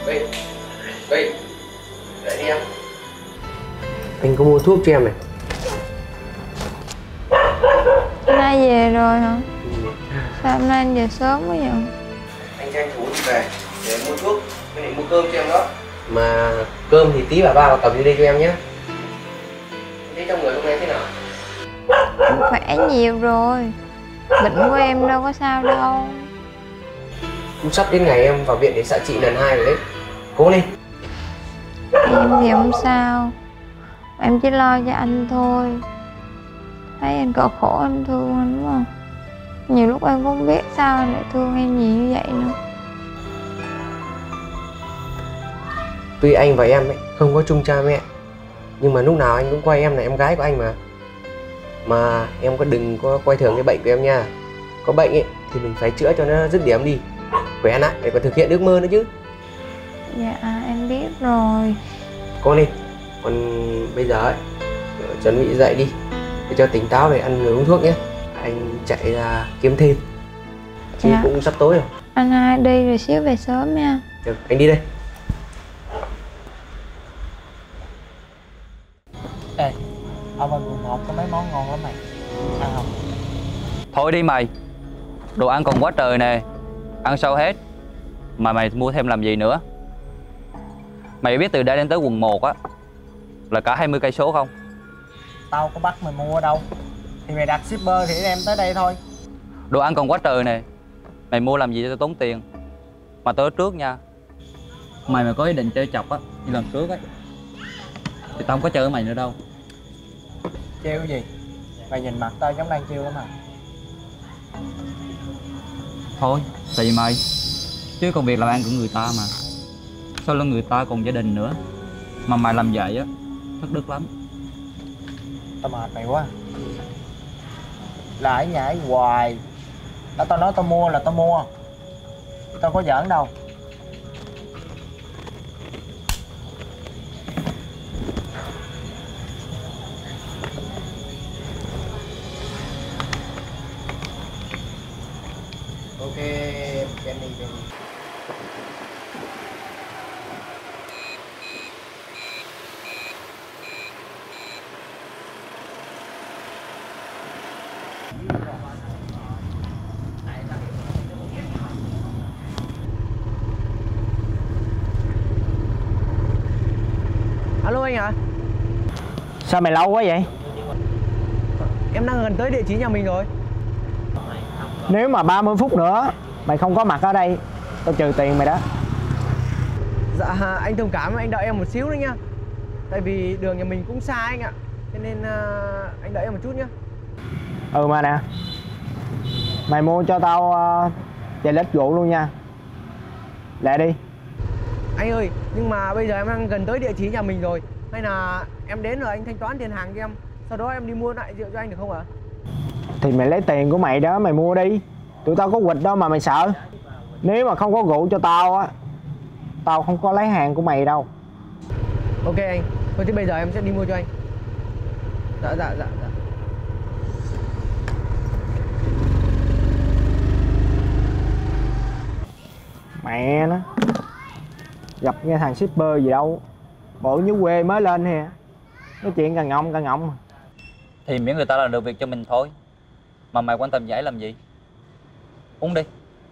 Vy, Vy, dậy đi em. Anh có mua thuốc cho em này. Hôm nay về rồi hả? Sao hôm nay anh về sớm quá vậy? Anh tranh thủ đi về để mua thuốc, với lại mua cơm cho em đó. Mà cơm thì tí bà ba cầm đi đây cho em nhé. Thế trong người hôm nay thế nào? Em khỏe nhiều rồi. Bệnh của em đâu có sao đâu. Cũng sắp đến ngày em vào viện để xạ trị lần 2 rồi đấy. Cố lên. Em thì không sao. Em chỉ lo cho anh thôi. Thấy anh cỡ khổ em thương anh đúng không? Nhiều lúc em cũng không biết sao anh lại thương em nhiều như vậy nữa. Tuy anh và em ấy không có chung cha mẹ, nhưng mà lúc nào anh cũng coi em là em gái của anh mà. Mà em đừng có coi thường cái bệnh của em nha. Có bệnh ấy thì mình phải chữa cho nó dứt điểm đi, khỏe lại để còn thực hiện ước mơ nữa chứ. Dạ em biết rồi. Cố lên. Còn bây giờ ấy, chuẩn bị dậy đi để cho tỉnh táo để ăn rồi uống thuốc nhé. Anh chạy ra kiếm thêm chứ Dạ. cũng sắp tối rồi. Anh hai đi rồi xíu về sớm nha. Được, anh đi đây. Ê, ở bên quận 1 có mấy món ngon lắm mày, ăn không? Thôi đi mày, đồ ăn còn quá trời nè, ăn sao hết. Mà mày mua thêm làm gì nữa? Mày biết từ đây đến tới quận 1 á là cả 20 cây số không? Tao có bắt mày mua đâu, thì mày đặt shipper thì đem tới đây thôi. Đồ ăn còn quá trời nè, mày mua làm gì cho tao tốn tiền. Mà tao nói trước nha, mày mà có ý định chơi chọc á như lần trước ấy thì tao không có chơi với mày nữa đâu. Trêu gì? Mày nhìn mặt tao giống đang trêu lắm à. Thôi, tùy mày, chứ công việc làm ăn của người ta mà. Sau lưng người ta còn gia đình nữa, mà mày làm vậy á, thất đức lắm. Tao mệt mày quá. Lại nhảy hoài. Đã tao nói tao mua là tao mua, tao có giỡn đâu. Ok, Kenny. Alo anh hả? Sao mày lâu quá vậy? Em đang gần tới địa chỉ nhà mình rồi. Nếu mà 30 phút nữa mày không có mặt ở đây, tao trừ tiền mày đó. Dạ anh thông cảm, anh đợi em một xíu nữa nha. Tại vì đường nhà mình cũng xa anh ạ. Cho nên anh đợi em một chút nhé. Ừ mà nè, mày mua cho tao chai lít rượu luôn nha. Lẹ đi. Anh ơi, nhưng mà bây giờ em đang gần tới địa chỉ nhà mình rồi. Hay là em đến rồi anh thanh toán tiền hàng cho em, sau đó em đi mua lại rượu cho anh được không ạ? Thì mày lấy tiền của mày đó mày mua đi. Tụi tao có quỵt đâu mà mày sợ. Nếu mà không có rượu cho tao á, tao không có lấy hàng của mày đâu. Ok anh, thôi thì bây giờ em sẽ đi mua cho anh. Dạ. Mẹ nó, gặp nghe thằng shipper gì đâu. Bộ như quê mới lên hè, nói chuyện càng ngọng. Thì miễn người ta làm được việc cho mình thôi, mà mày quan tâm giải làm gì. Uống đi.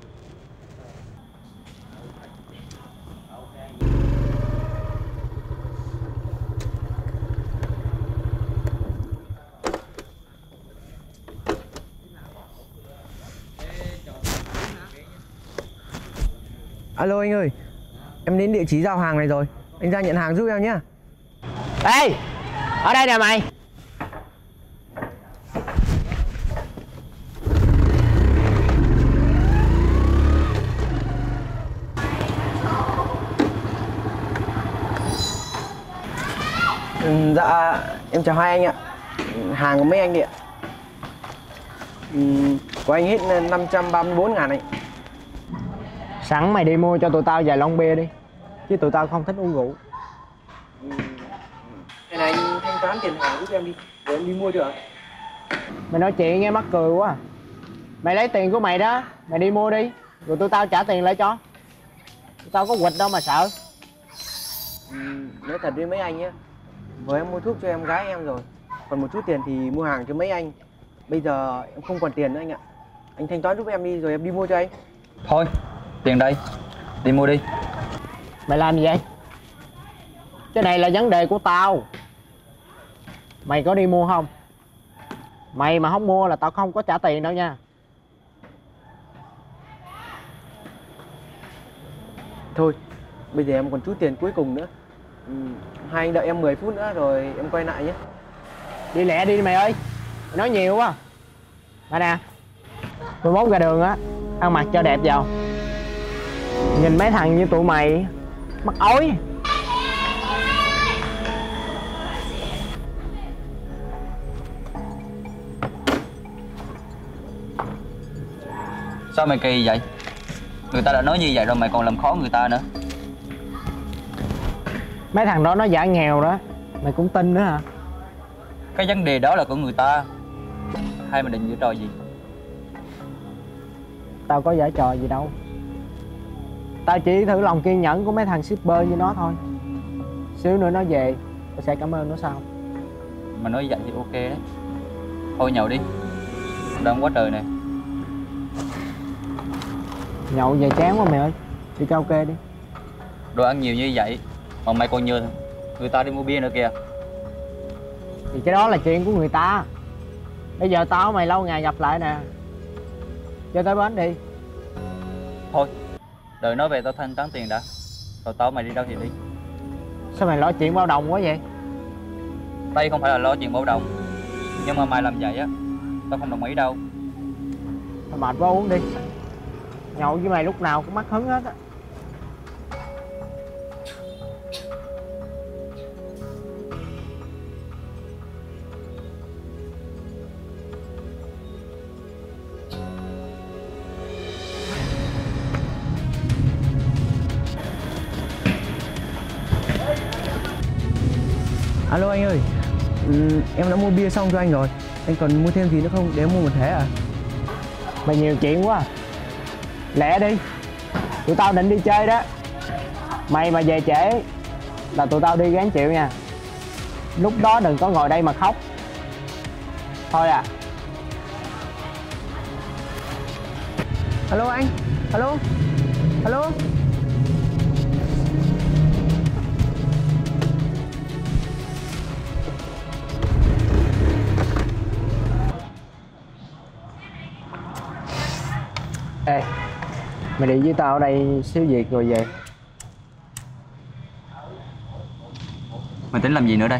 Alo anh ơi, em đến địa chỉ giao hàng này rồi. Anh ra nhận hàng giúp em nhé. Ê, ở đây nè mày. Dạ, em chào hai anh ạ. Hàng của mấy anh đi ạ. Của anh hết 534.000 anh. Sẵn mày đi mua cho tụi tao vài lon bia đi, chứ tụi tao không thích uống rượu. Hay là anh thanh toán tiền hàng giúp em đi, rồi em đi mua chưa ạ? Mày nói chuyện nghe mắc cười quá. Mày lấy tiền của mày đó, mày đi mua đi, rồi tụi tao trả tiền lại cho. Tụi tao có quỵt đâu mà sợ. Nói thật với mấy anh nhé, vừa em mua thuốc cho em gái em rồi, còn một chút tiền thì mua hàng cho mấy anh. Bây giờ em không còn tiền nữa anh ạ. Anh thanh toán giúp em đi rồi em đi mua cho anh. Thôi, tiền đây, đi mua đi. Mày làm gì vậy? Cái này là vấn đề của tao. Mày có đi mua không? Mày mà không mua là tao không có trả tiền đâu nha. Thôi, bây giờ em còn chút tiền cuối cùng nữa. Hai anh đợi em 10 phút nữa rồi em quay lại nhé. Đi lẹ đi mày ơi. Mày nói nhiều quá. Mà nè, 11 ra đường á, ăn mặc cho đẹp vào. Nhìn mấy thằng như tụi mày mắc ói. Sao mày kỳ vậy? Người ta đã nói như vậy rồi mày còn làm khó người ta nữa. Mấy thằng đó nó giả nghèo đó, mày cũng tin nữa hả? Cái vấn đề đó là của người ta. Hay mày định giở trò gì? Tao có giả trò gì đâu. Tao chỉ thử lòng kiên nhẫn của mấy thằng shipper như nó thôi. Xíu nữa nó về, tao sẽ cảm ơn nó sau. Mà nói vậy thì ok đấy. Thôi nhậu đi, đông quá trời nè. Nhậu về chán quá mày ơi. Đi karaoke đi. Đồ ăn nhiều như vậy mà mày còn nhờ người ta đi mua bia nữa kìa. Thì cái đó là chuyện của người ta. Bây giờ tao mày lâu ngày gặp lại nè. Cho tới bến đi. Thôi, đợi nó về tao thanh toán tiền đã. Rồi tao mày đi đâu thì đi. Sao mày lo chuyện bao đồng quá vậy? Đây không phải là lo chuyện bao đồng. Nhưng mà mày làm vậy á, tao không đồng ý đâu. Tao mệt quá uống đi. Nhậu với mày lúc nào cũng mắc hứng hết á. Alo anh ơi, em đã mua bia xong cho anh rồi. Anh còn mua thêm gì nữa không? Để em mua một thế à? Mày nhiều chuyện quá. Lẹ đi. Tụi tao định đi chơi đó. Mày mà về trễ là tụi tao đi gán chịu nha. Lúc đó đừng có ngồi đây mà khóc. Thôi à. Alo anh, alo, alo. Ê, mày đi với tao ở đây xíu việc rồi về. Mày tính làm gì nữa đây?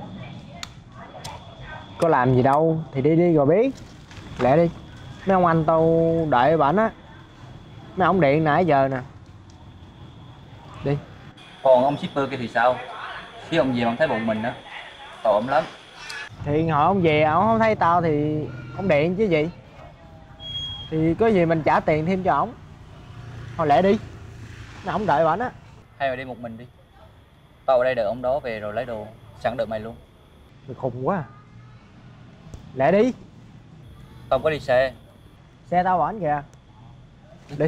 Có làm gì đâu thì đi đi rồi biết. Lẹ đi. Mấy ông anh tao đợi ở bển á. Mấy ông điện nãy giờ nè. Đi. Còn ông shipper kia thì sao? Khi ông về bằng thấy bụng mình đó, tội ổng lắm. Thì hỏi ông về ông không thấy tao thì ông điện chứ gì. Thì có gì mình trả tiền thêm cho ổng. Thôi lẹ đi. Mấy ông đợi bển á. Hay mày đi một mình đi. Tao ở đây đợi ông đó về rồi lấy đồ, sẵn đợi mày luôn. Mày khùng quá à. Lẹ đi. Tao không có đi xe. Xe tao bển kìa. Đi.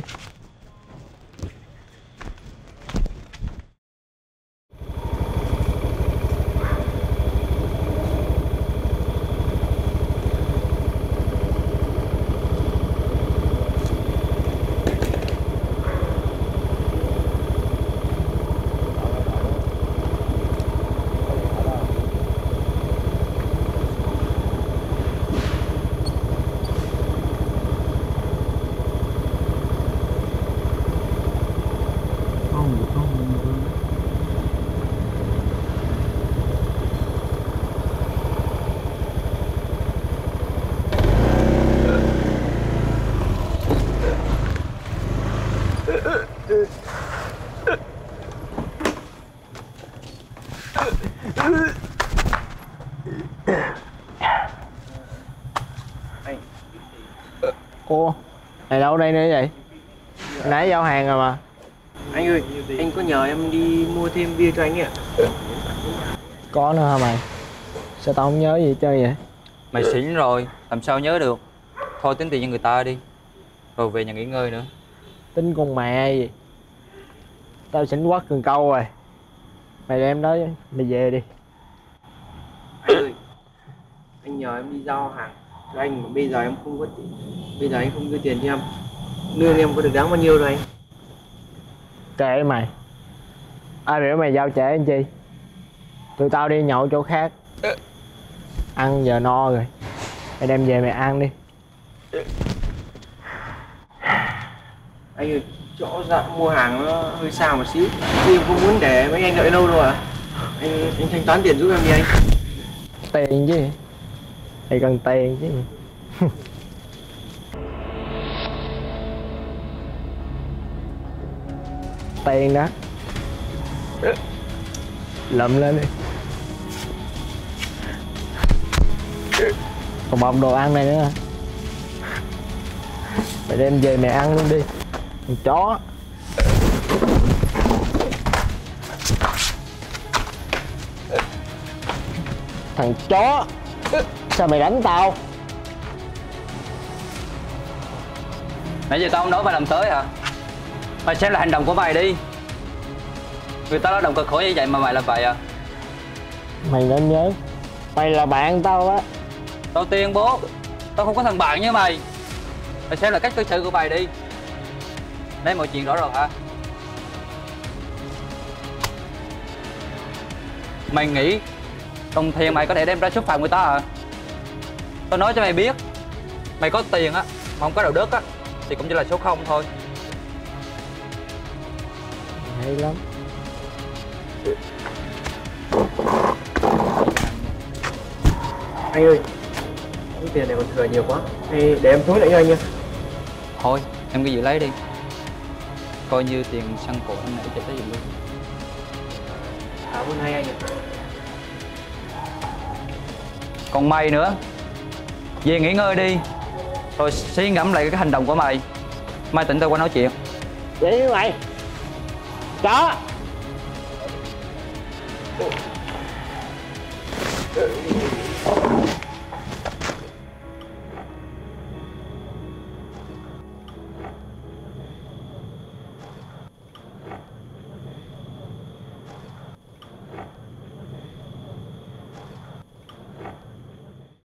Cô, này đâu đây nữa vậy? Nãy giao hàng rồi mà. Anh ơi, anh có nhờ em đi mua thêm bia cho anh ạ. Có nữa hả mày? Sao tao không nhớ gì hết trơn vậy? Mày xỉn rồi, làm sao nhớ được. Thôi tính tiền cho người ta đi, rồi về nhà nghỉ ngơi nữa. Tính con mẹ gì? Tao xỉn quá cần câu rồi. Mày đem đó mày về đi. Anh ơi, anh nhờ em đi giao hàng cho anh mà bây giờ em không có tiền. Bây giờ anh không đưa tiền cho em. Lương em có được đáng bao nhiêu rồi anh? Kệ mày. Ai biểu mày giao trễ anh chi? Tụi tao đi nhậu chỗ khác. Ăn giờ no rồi. Mày đem về mày ăn đi. Anh ơi, chỗ dạ mua hàng nó hơi xa một xíu. Chứ em không muốn để mấy anh đợi lâu đâu à. Anh thanh toán tiền giúp em đi anh. Tiền chứ. Mày cần tiền chứ. Tiền đó. Lụm lên đi. Còn bọc đồ ăn này nữa. Mày đem về mày ăn luôn đi. Thằng chó. Thằng chó. Sao mày đánh tao? Nãy giờ tao không nói mày làm tới hả? Mày xem lại hành động của mày đi. Người ta lao động cực khổ như vậy mà mày làm vậy à? Mày nên nhớ, mày là bạn tao á. Tao tuyên bố tao không có thằng bạn như mày. Mày xem lại cách cư xử của mày đi. Đây mọi chuyện rõ rồi hả? Mày nghĩ đồng tiền mày có thể đem ra xúc phạm người ta hả? Tao nói cho mày biết, mày có tiền á mà không có đạo đức á thì cũng chỉ là số 0 thôi. Hay lắm. Anh ơi, số tiền này còn thừa nhiều quá. Hay để em thối lại cho anh nha. Thôi em cứ giữ lấy đi, coi như tiền xăng cộ anh nãy cho tới dùng luôn. Cảm ơn hai anh ạ. Còn mày nữa, về nghỉ ngơi đi, rồi suy ngẫm lại cái hành động của mày. Mai tỉnh tao qua nói chuyện. Vậy với mày. Chó.